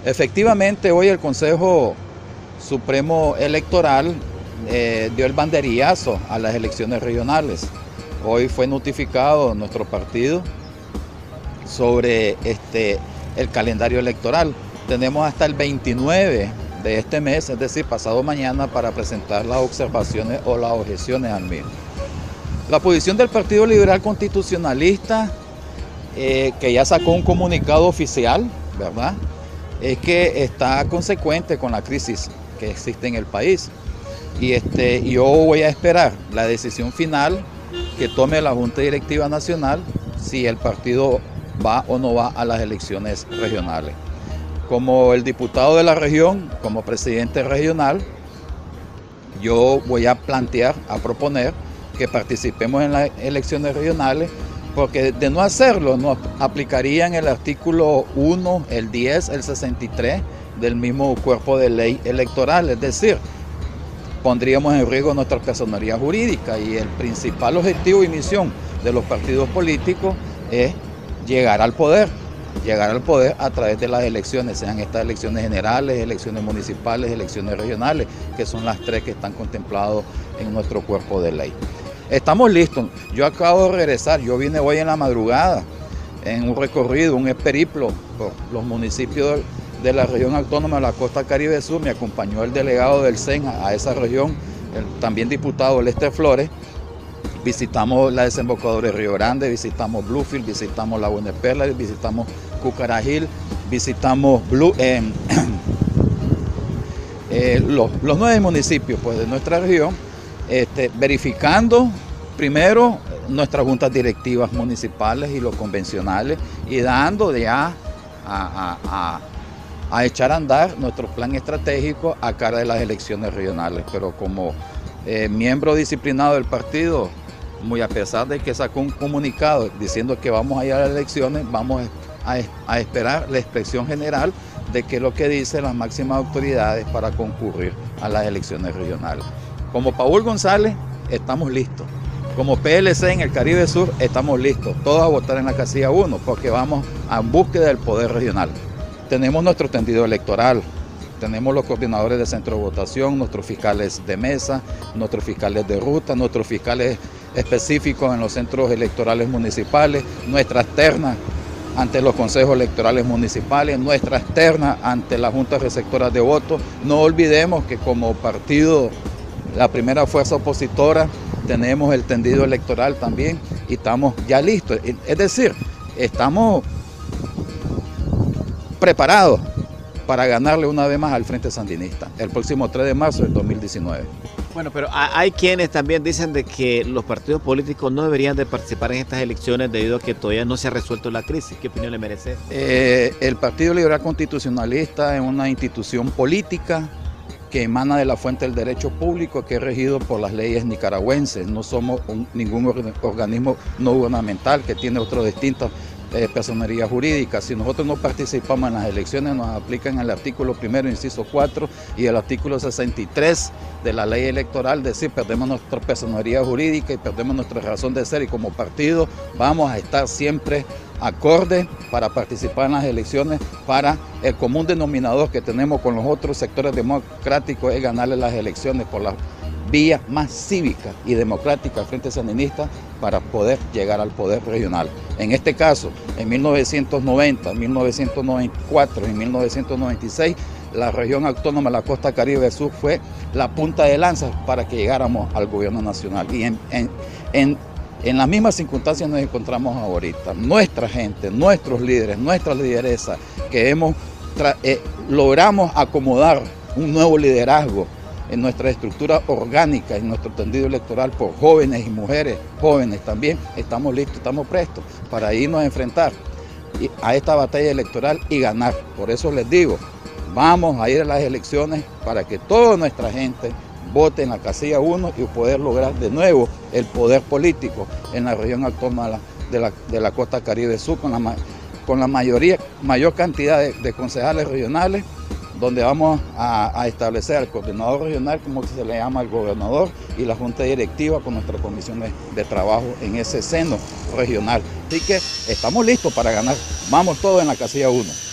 Efectivamente, hoy el Consejo Supremo Electoral dio el banderillazo a las elecciones regionales. Hoy fue notificado nuestro partido sobre el calendario electoral. Tenemos hasta el 29 de este mes, es decir, pasado mañana, para presentar las observaciones o las objeciones al mismo. La posición del Partido Liberal Constitucionalista, que ya sacó un comunicado oficial, ¿verdad?, es que está consecuente con la crisis que existe en el país. Y yo voy a esperar la decisión final que tome la Junta Directiva Nacional si el partido va o no va a las elecciones regionales. Como el diputado de la región, como presidente regional, yo voy a plantear, a proponer que participemos en las elecciones regionales, porque de no hacerlo nos aplicarían el artículo 1, el 10, el 63 del mismo cuerpo de ley electoral, es decir, pondríamos en riesgo nuestra personería jurídica, y el principal objetivo y misión de los partidos políticos es llegar al poder a través de las elecciones, sean estas elecciones generales, elecciones municipales, elecciones regionales, que son las tres que están contempladas en nuestro cuerpo de ley. Estamos listos. Yo acabo de regresar, yo vine hoy en la madrugada en un recorrido, un periplo por los municipios de la región autónoma de la Costa Caribe Sur. Me acompañó el delegado del CEN a esa región, el también diputado Lester Flores. Visitamos la desembocadura de Río Grande, visitamos Bluefield, visitamos Laguna de Perla, visitamos Cucarajil, visitamos los 9 municipios, pues, de nuestra región, verificando primero nuestras juntas directivas municipales y los convencionales, y dando ya a echar a andar nuestro plan estratégico a cara de las elecciones regionales. Pero como miembro disciplinado del partido, muy a pesar de que sacó un comunicado diciendo que vamos a ir a las elecciones, vamos a esperar la expresión general de qué es lo que dicen las máximas autoridades para concurrir a las elecciones regionales. Como Paul González, estamos listos. Como PLC en el Caribe Sur, estamos listos. Todos a votar en la casilla 1, porque vamos en búsqueda del poder regional. Tenemos nuestro tendido electoral, tenemos los coordinadores de centro de votación, nuestros fiscales de mesa, nuestros fiscales de ruta, nuestros fiscales específicos en los centros electorales municipales, nuestras ternas ante los consejos electorales municipales, nuestras ternas ante las juntas receptoras de votos. No olvidemos que como partido, la primera fuerza opositora, tenemos el tendido electoral también y estamos ya listos. Es decir, estamos preparados para ganarle una vez más al Frente Sandinista el próximo 3 de marzo del 2019. Bueno, pero hay quienes también dicen de que los partidos políticos no deberían de participar en estas elecciones debido a que todavía no se ha resuelto la crisis. ¿Qué opinión le merece? El Partido Liberal Constitucionalista es una institución política que emana de la fuente del derecho público, que es regido por las leyes nicaragüenses. No somos ningún organismo no gubernamental que tiene otras distintas personería jurídica. Si nosotros no participamos en las elecciones, nos aplican el artículo 1, inciso 4 y el artículo 63 de la ley electoral, es decir, perdemos nuestra personería jurídica y perdemos nuestra razón de ser, y como partido vamos a estar siempre acorde para participar en las elecciones. Para el común denominador que tenemos con los otros sectores democráticos es ganarle las elecciones por la vía más cívica y democrática al Frente Sandinista para poder llegar al poder regional. En este caso, en 1990, 1994 y 1996, la región autónoma de la Costa Caribe Sur fue la punta de lanza para que llegáramos al gobierno nacional. Y en las mismas circunstancias nos encontramos ahorita. Nuestra gente, nuestros líderes, nuestras lideresas, que logramos acomodar un nuevo liderazgo en nuestra estructura orgánica, en nuestro tendido electoral, por jóvenes y mujeres jóvenes también, estamos listos, estamos prestos para irnos a enfrentar a esta batalla electoral y ganar. Por eso les digo, vamos a ir a las elecciones para que toda nuestra gente vote en la casilla 1 y poder lograr de nuevo el poder político en la región autónoma de la Costa Caribe Sur, con la mayor cantidad de concejales regionales, donde vamos a establecer al coordinador regional, como se le llama al gobernador, y la junta directiva con nuestras comisiones de trabajo en ese seno regional. Así que estamos listos para ganar. Vamos todos en la casilla 1.